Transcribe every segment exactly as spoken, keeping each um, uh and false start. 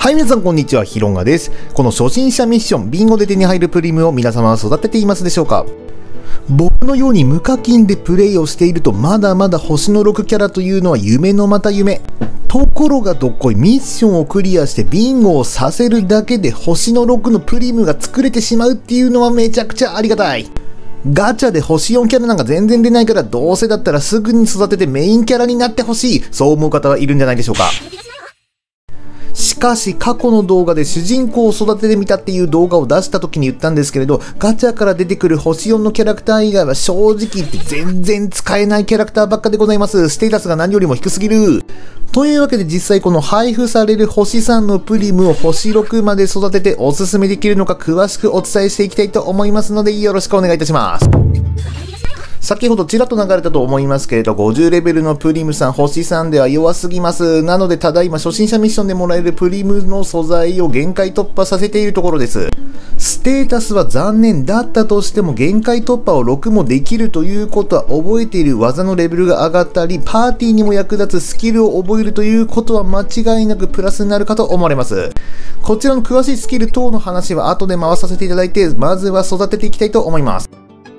はい、皆さんこんにちは、ヒロンガです。この初心者ミッション、ビンゴで手に入るプリムを皆様は育てていますでしょうか？僕のように無課金でプレイをしていると、まだまだ星のろくキャラというのは夢のまた夢。ところがどっこい、ミッションをクリアしてビンゴをさせるだけで星のろくのプリムが作れてしまうっていうのはめちゃくちゃありがたい。ガチャで星よんキャラなんか全然出ないから、どうせだったらすぐに育ててメインキャラになってほしい。そう思う方はいるんじゃないでしょうか。しかし過去の動画で主人公を育ててみたっていう動画を出した時に言ったんですけれど、ガチャから出てくる星よんのキャラクター以外は正直言って全然使えないキャラクターばっかでございます。ステータスが何よりも低すぎる。というわけで実際この配布される星さんのプリムを星ろくまで育てておすすめできるのか詳しくお伝えしていきたいと思いますので、よろしくお願いいたします。先ほどちらっと流れたと思いますけれど、ごじゅうレベルのプリムさん、星さんでは弱すぎます。なので、ただいま初心者ミッションでもらえるプリムの素材を限界突破させているところです。ステータスは残念だったとしても、限界突破をろくもできるということは、覚えている技のレベルが上がったり、パーティーにも役立つスキルを覚えるということは間違いなくプラスになるかと思われます。こちらの詳しいスキル等の話は後で回させていただいて、まずは育てていきたいと思います。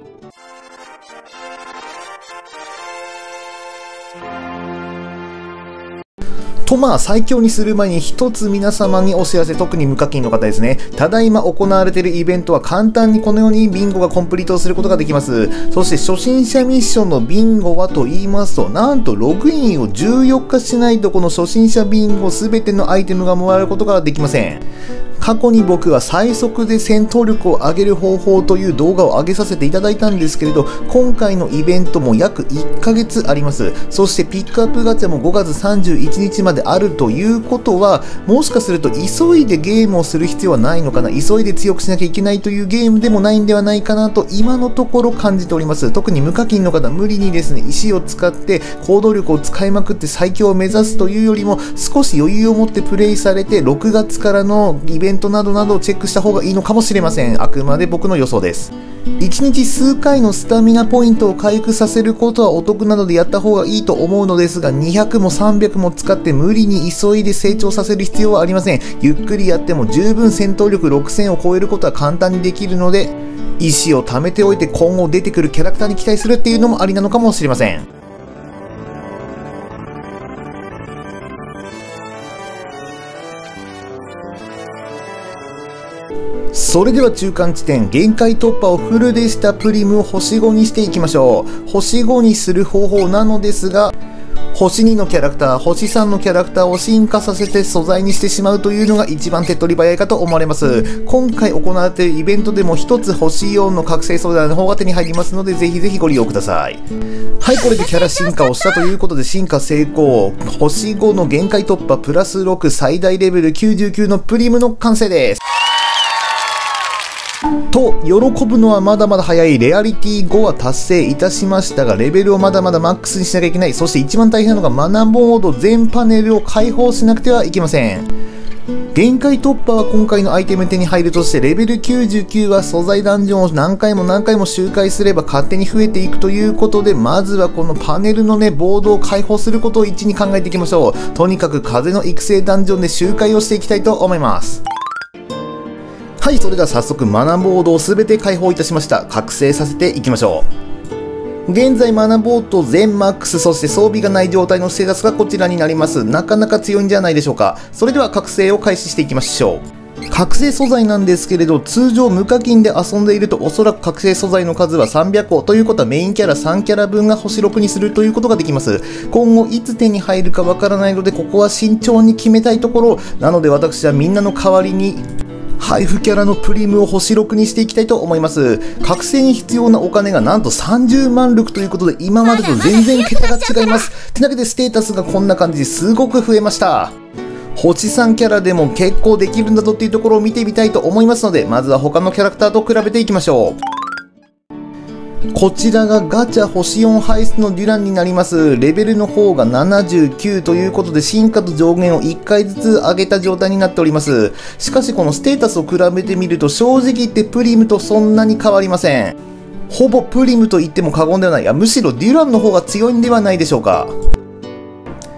とまあ最強にする前に一つ皆様にお知らせ、特に無課金の方ですね。ただいま行われているイベントは簡単にこのようにビンゴがコンプリートすることができます。そして初心者ミッションのビンゴはと言いますと、なんとログインをじゅうよっかしないとこの初心者ビンゴ全てのアイテムがもらえることができません。過去に僕は最速で戦闘力を上げる方法という動画を上げさせていただいたんですけれど、今回のイベントも約いっかげつあります。そしてピックアップガチャもごがつさんじゅういちにちまであるということは、もしかすると急いでゲームをする必要はないのかな、急いで強くしなきゃいけないというゲームでもないんではないかなと今のところ感じております。特に無課金の方、無理にですね、石を使って行動力を使いまくって最強を目指すというよりも、少し余裕を持ってプレイされて、ろくがつからのイベントなどなどをチェックした方がいいのかもしれません。あくまで僕の予想です。いちにち数回のスタミナポイントを回復させることはお得なのでやった方がいいと思うのですが、にひゃくもさんびゃくも使って無理に急いで成長させる必要はありません。ゆっくりやっても十分戦闘力ろくせんを超えることは簡単にできるので、石を貯めておいて今後出てくるキャラクターに期待するっていうのもありなのかもしれません。それでは中間地点、限界突破をフルでしたプリムを星ごにしていきましょう。星ごにする方法なのですが、星にのキャラクター、星さんのキャラクターを進化させて素材にしてしまうというのが一番手っ取り早いかと思われます。今回行われているイベントでも一つ星よんの覚醒素材の方が手に入りますので、ぜひぜひご利用ください。はい、これでキャラ進化をしたということで進化成功。星ごの限界突破プラスろく最大レベルきゅうじゅうきゅうのプリムの完成です。と喜ぶのはまだまだ早い。レアリティごは達成いたしましたが、レベルをまだまだマックスにしなきゃいけない。そして一番大変なのがマナモード全パネルを開放しなくてはいけません。限界突破は今回のアイテム手に入るとして、レベルきゅうじゅうきゅうは素材ダンジョンを何回も何回も周回すれば勝手に増えていくということで、まずはこのパネルのね、ボードを開放することを一に考えていきましょう。とにかく風の育成ダンジョンで周回をしていきたいと思います。はい、それでは早速マナボードを全て開放いたしました。覚醒させていきましょう。現在マナボード全マックス、そして装備がない状態のステータスがこちらになります。なかなか強いんじゃないでしょうか。それでは覚醒を開始していきましょう。覚醒素材なんですけれど、通常無課金で遊んでいるとおそらく覚醒素材の数はさんびゃっこということはメインキャラさんキャラ分が星ろくにするということができます。今後いつ手に入るかわからないので、ここは慎重に決めたいところなので、私はみんなの代わりに配布キャラのプリムを星ろくにしていきたいと思います。覚醒に必要なお金がなんとさんじゅうまんルクということで、今までと全然桁が違います。てなわけでステータスがこんな感じですごく増えました。星さんキャラでも結構できるんだぞっていうところを見てみたいと思いますので、まずは他のキャラクターと比べていきましょう。こちらがガチャ星よん排出のデュランになります。レベルの方がななじゅうきゅうということで、進化と上限をいっかいずつ上げた状態になっております。しかしこのステータスを比べてみると、正直言ってプリムとそんなに変わりません。ほぼプリムと言っても過言ではない。いや、むしろデュランの方が強いんではないでしょうか。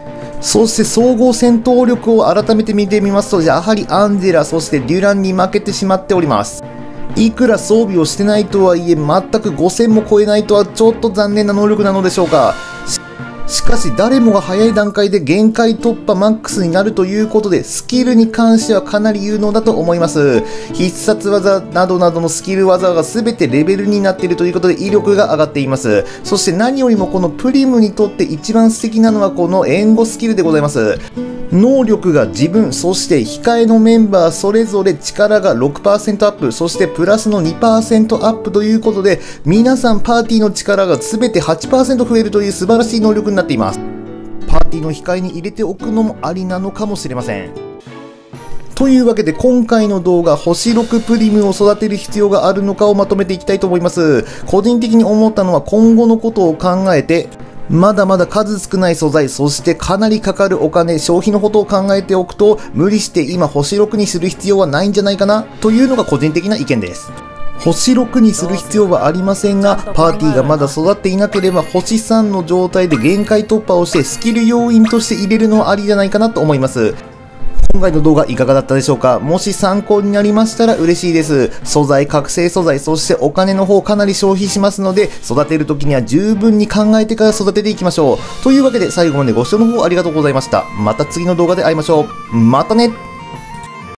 そして総合戦闘力を改めて見てみますと、やはりアンジェラ、そしてデュランに負けてしまっております。いくら装備をしてないとはいえ、全くごせんも超えないとはちょっと残念な能力なのでしょうか。しかし誰もが早い段階で限界突破マックスになるということで、スキルに関してはかなり有能だと思います。必殺技などなどのスキル技が全てレベルになっているということで威力が上がっています。そして何よりもこのプリムにとって一番素敵なのはこの援護スキルでございます。能力が自分、そして控えのメンバーそれぞれ力が ろくパーセント アップ、そしてプラスの にパーセント アップということで、皆さんパーティーの力が全て はちパーセント 増えるという素晴らしい能力になっています。パーティーの控えに入れておくのもありなのかもしれません。というわけで今回の動画、星ろくプリムを育てる必要があるのかをまとめていきたいと思います。個人的に思ったのは今後のことを考えて、まだまだ数少ない素材、そしてかなりかかるお金、消費のことを考えておくと、無理して今星ろくにする必要はないんじゃないかなというのが個人的な意見です。星ろくにする必要はありませんが、パーティーがまだ育っていなければ星さんの状態で限界突破をしてスキル要因として入れるのはありじゃないかなと思います。今回の動画いかがだったでしょうか。もし参考になりましたら嬉しいです。素材、覚醒素材、そしてお金の方かなり消費しますので、育てる時には十分に考えてから育てていきましょう。というわけで最後までご視聴の方ありがとうございました。また次の動画で会いましょう。またね。